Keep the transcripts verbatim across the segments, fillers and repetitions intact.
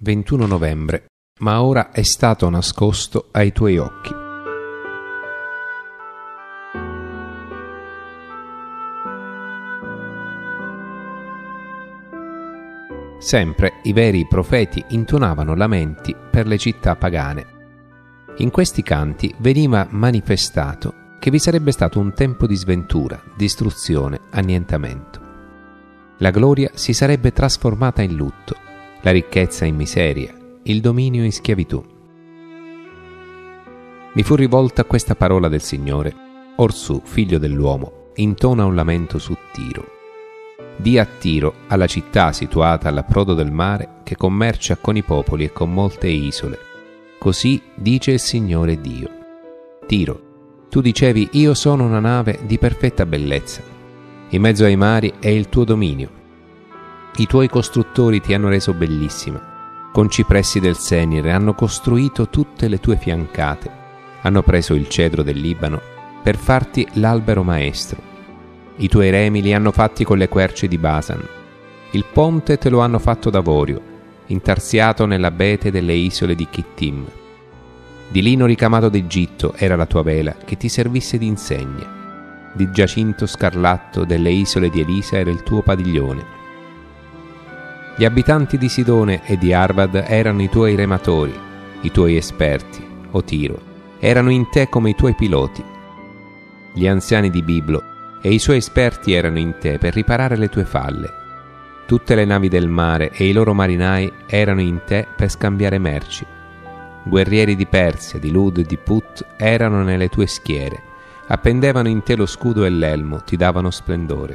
ventuno novembre, ma ora è stato nascosto ai tuoi occhi. Sempre i veri profeti intonavano lamenti per le città pagane. In questi canti veniva manifestato che vi sarebbe stato un tempo di sventura, distruzione, annientamento. La gloria si sarebbe trasformata in lutto, la ricchezza in miseria, il dominio in schiavitù. Mi fu rivolta questa parola del Signore: Orsù, figlio dell'uomo, intona un lamento su Tiro. Dì a Tiro, alla città situata all'approdo del mare, che commercia con i popoli e con molte isole. Così dice il Signore Dio: Tiro, tu dicevi: io sono una nave di perfetta bellezza. In mezzo ai mari è il tuo dominio. I tuoi costruttori ti hanno reso bellissima. Con cipressi del Senire hanno costruito tutte le tue fiancate. Hanno preso il cedro del Libano per farti l'albero maestro. I tuoi remi li hanno fatti con le querce di Basan. Il ponte te lo hanno fatto d'avorio, intarsiato nell'abete delle isole di Chittim. Di lino ricamato d'Egitto era la tua vela, che ti servisse di insegna. Di giacinto scarlatto delle isole di Elisa era il tuo padiglione. Gli abitanti di Sidone e di Arvad erano i tuoi rematori, i tuoi esperti, o Tiro, erano in te come i tuoi piloti. Gli anziani di Biblo e i suoi esperti erano in te per riparare le tue falle. Tutte le navi del mare e i loro marinai erano in te per scambiare merci. Guerrieri di Persia, di Lud e di Put erano nelle tue schiere, appendevano in te lo scudo e l'elmo, ti davano splendore.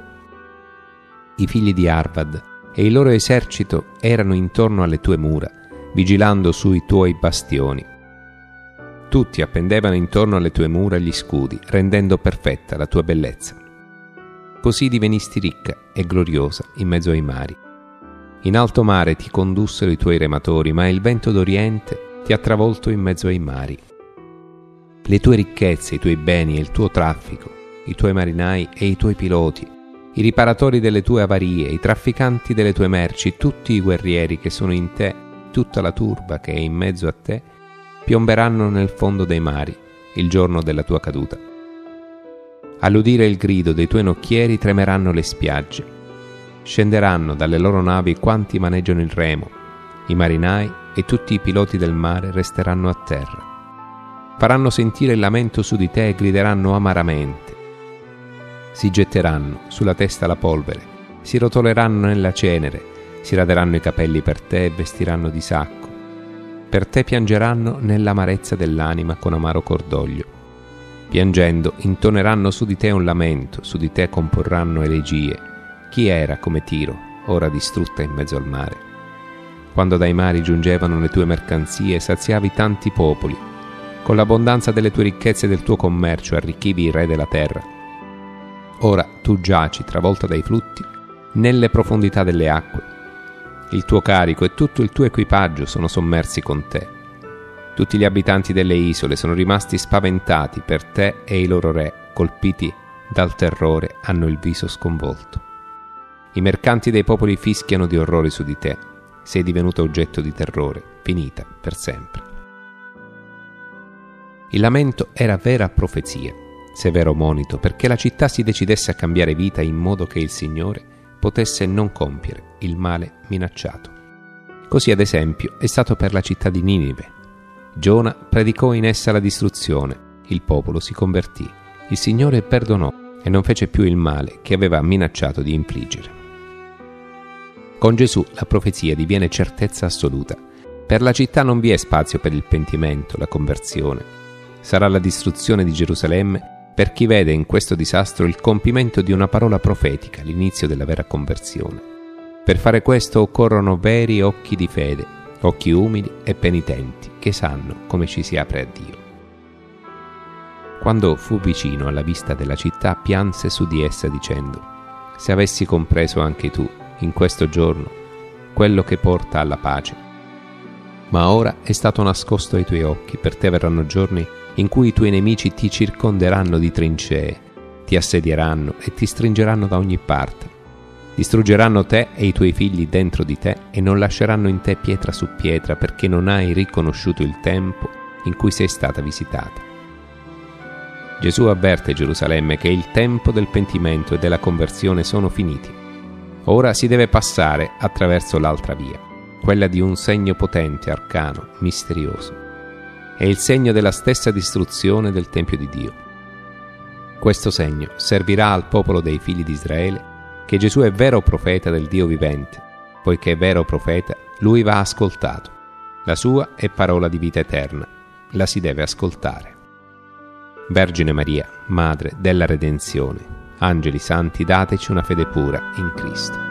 I figli di Arvad e il loro esercito erano intorno alle tue mura, vigilando sui tuoi bastioni. Tutti appendevano intorno alle tue mura gli scudi, rendendo perfetta la tua bellezza. Così divenisti ricca e gloriosa in mezzo ai mari. In alto mare ti condussero i tuoi rematori, ma il vento d'Oriente ti ha travolto in mezzo ai mari. Le tue ricchezze, i tuoi beni e il tuo traffico, i tuoi marinai e i tuoi piloti, i riparatori delle tue avarie, i trafficanti delle tue merci, tutti i guerrieri che sono in te, tutta la turba che è in mezzo a te, piomberanno nel fondo dei mari il giorno della tua caduta. All'udire il grido dei tuoi nocchieri tremeranno le spiagge. Scenderanno dalle loro navi quanti maneggiano il remo, i marinai e tutti i piloti del mare resteranno a terra. Faranno sentire il lamento su di te e grideranno amaramente. Si getteranno sulla testa la polvere, si rotoleranno nella cenere, si raderanno i capelli per te e vestiranno di sacco. Per te piangeranno nell'amarezza dell'anima con amaro cordoglio. Piangendo intoneranno su di te un lamento, su di te comporranno elegie. Chi era come Tiro, ora distrutta in mezzo al mare? Quando dai mari giungevano le tue mercanzie, saziavi tanti popoli. Con l'abbondanza delle tue ricchezze e del tuo commercio arricchivi i re della terra. Ora tu giaci, travolta dai flutti, nelle profondità delle acque. Il tuo carico e tutto il tuo equipaggio sono sommersi con te. Tutti gli abitanti delle isole sono rimasti spaventati per te e i loro re, colpiti dal terrore, hanno il viso sconvolto. I mercanti dei popoli fischiano di orrore su di te. Sei divenuto oggetto di terrore, finita per sempre. Il lamento era vera profezia, severo monito, perché la città si decidesse a cambiare vita in modo che il Signore potesse non compiere il male minacciato. Così, ad esempio, è stato per la città di Ninive. Giona predicò in essa la distruzione, il popolo si convertì, il Signore perdonò e non fece più il male che aveva minacciato di infliggere. Con Gesù la profezia diviene certezza assoluta. Per la città non vi è spazio per il pentimento, la conversione. Sarà la distruzione di Gerusalemme per chi vede in questo disastro il compimento di una parola profetica, l'inizio della vera conversione. Per fare questo occorrono veri occhi di fede, occhi umili e penitenti, che sanno come ci si apre a Dio. Quando fu vicino alla vista della città, pianse su di essa dicendo: se avessi compreso anche tu, in questo giorno, quello che porta alla pace. Ma ora è stato nascosto ai tuoi occhi, per te verranno giorni in cui i tuoi nemici ti circonderanno di trincee, ti assedieranno e ti stringeranno da ogni parte. Distruggeranno te e i tuoi figli dentro di te e non lasceranno in te pietra su pietra, perché non hai riconosciuto il tempo in cui sei stata visitata. Gesù avverte Gerusalemme che il tempo del pentimento e della conversione sono finiti. Ora si deve passare attraverso l'altra via, quella di un segno potente, arcano, misterioso. È il segno della stessa distruzione del Tempio di Dio. Questo segno servirà al popolo dei figli di Israele che Gesù è vero profeta del Dio vivente. Poiché è vero profeta, lui va ascoltato. La sua è parola di vita eterna. La si deve ascoltare. Vergine Maria, Madre della Redenzione, angeli santi, dateci una fede pura in Cristo.